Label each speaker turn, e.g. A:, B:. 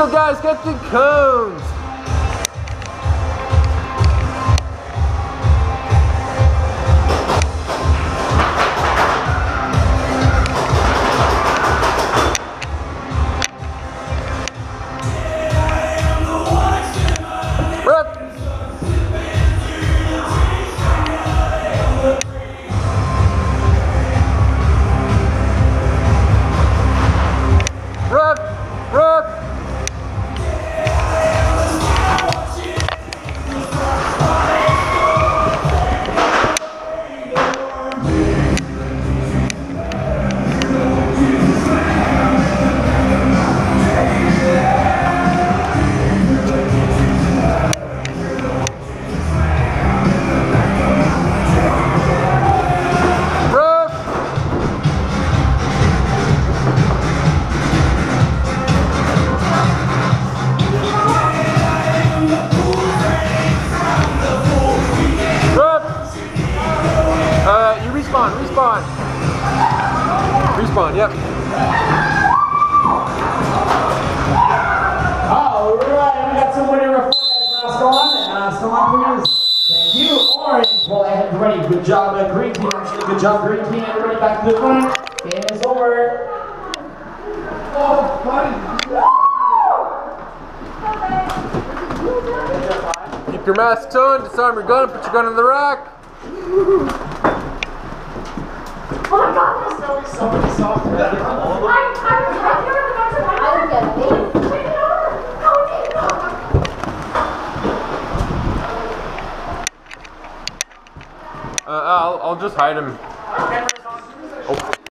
A: go, guys, get the cones. Respawn, yep.
B: Alright, we got some winning report guys for us. Go on, please. Thank you. Orange, well ahead and ready. Good job, green team. Actually, good job, green team. Everybody back to the front. Game is over. Oh,
A: buddy. Keep your masks on, disarm your gun, put your gun in the rack.
C: Oh my god!
B: Somebody saw that.
A: I'll just hide him.